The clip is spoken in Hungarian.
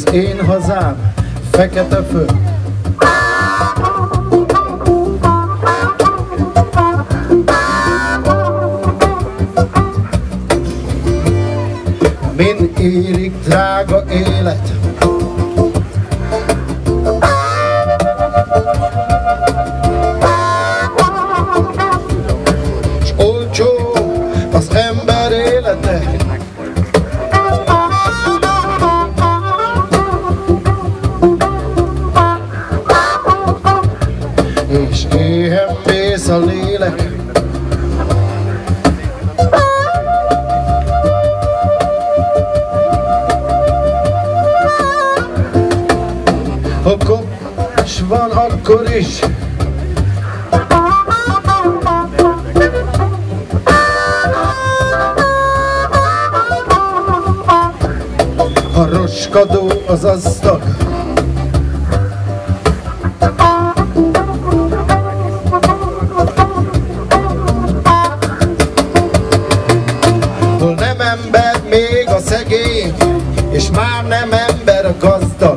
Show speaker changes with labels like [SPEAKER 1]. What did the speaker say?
[SPEAKER 1] az én hazám, fekete föld. Min érik drága élet, s olcsó az ember élete. És éhen vész a lélek. Ha kops van, akkor is ha roskadó az asztal, hol nem ember még a szegény, és már nem ember a gazdag.